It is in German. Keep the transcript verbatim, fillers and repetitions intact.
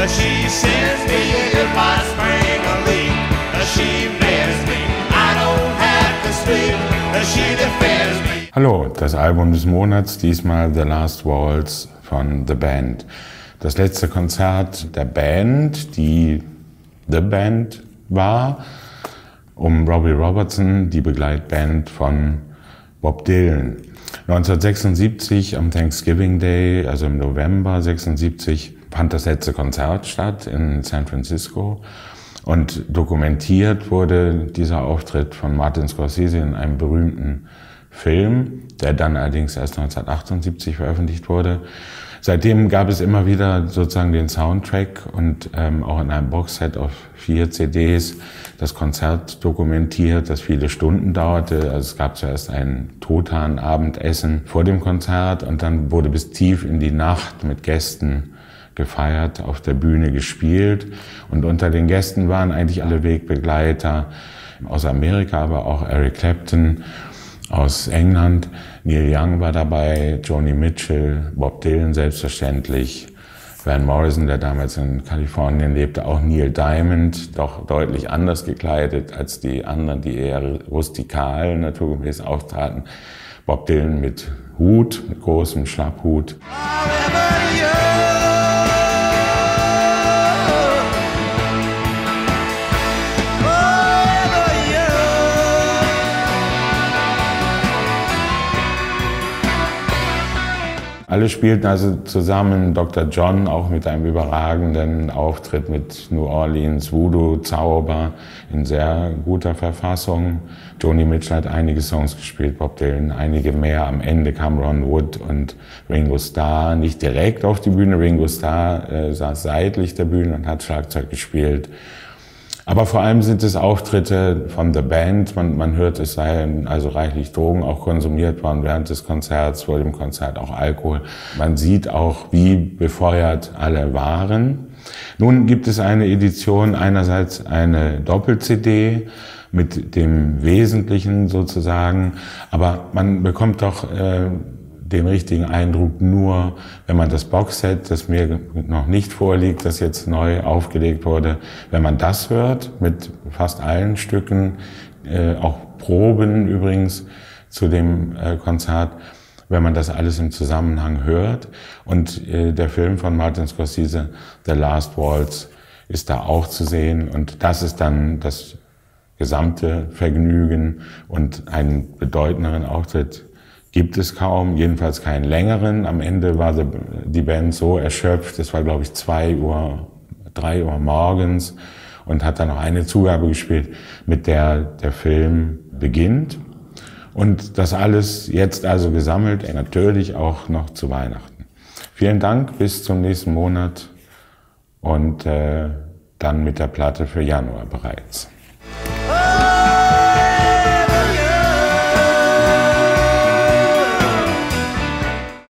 She sends me if I spring a leak. She bless me, I don't have to sleep. She defends me. Hallo, das Album des Monats, diesmal The Last Waltz von The Band. Das letzte Konzert der Band, die The Band war, um Robbie Robertson, die Begleitband von Bob Dylan. neunzehnhundertsechsundsiebzig am Thanksgiving Day, also im November sechsundsiebzig, fand das letzte Konzert statt in San Francisco. Und dokumentiert wurde dieser Auftritt von Martin Scorsese in einem berühmten Film, der dann allerdings erst neunzehnhundertachtundsiebzig veröffentlicht wurde. Seitdem gab es immer wieder sozusagen den Soundtrack und ähm, auch in einem Boxset auf vier C Ds das Konzert dokumentiert, das viele Stunden dauerte. Also es gab zuerst ein Truthahn-Abendessen vor dem Konzert und dann wurde bis tief in die Nacht mit Gästen gefeiert, auf der Bühne gespielt. Und unter den Gästen waren eigentlich alle Wegbegleiter aus Amerika, aber auch Eric Clapton aus England. Neil Young war dabei, Joni Mitchell, Bob Dylan selbstverständlich, Van Morrison, der damals in Kalifornien lebte, auch Neil Diamond, doch deutlich anders gekleidet als die anderen, die eher rustikal naturgemäß auftraten. Bob Dylan mit Hut, mit großem Schlapphut. Alle spielten also zusammen, Doktor John auch mit einem überragenden Auftritt mit New Orleans Voodoo-Zauber in sehr guter Verfassung. Joni Mitchell hat einige Songs gespielt, Bob Dylan einige mehr. Am Ende kam Ron Wood und Ringo Starr nicht direkt auf die Bühne. Ringo Starr äh, saß seitlich der Bühne und hat Schlagzeug gespielt. Aber vor allem sind es Auftritte von The Band. Man, man hört, es seien also reichlich Drogen auch konsumiert worden während des Konzerts, vor dem Konzert auch Alkohol. Man sieht auch, wie befeuert alle waren. Nun gibt es eine Edition, einerseits eine Doppel-C D mit dem Wesentlichen sozusagen, aber man bekommt doch äh, den richtigen Eindruck nur, wenn man das Boxset, das mir noch nicht vorliegt, das jetzt neu aufgelegt wurde, wenn man das hört, mit fast allen Stücken, äh, auch Proben übrigens zu dem äh, Konzert, wenn man das alles im Zusammenhang hört. Und äh, der Film von Martin Scorsese, The Last Waltz, ist da auch zu sehen. Und das ist dann das gesamte Vergnügen und einen bedeutenderen Auftritt gibt es kaum, jedenfalls keinen längeren. Am Ende war die Band so erschöpft, es war glaube ich zwei Uhr, drei Uhr morgens und hat dann noch eine Zugabe gespielt, mit der der Film beginnt. Und das alles jetzt also gesammelt, natürlich auch noch zu Weihnachten. Vielen Dank, bis zum nächsten Monat und äh, dann mit der Platte für Januar bereits.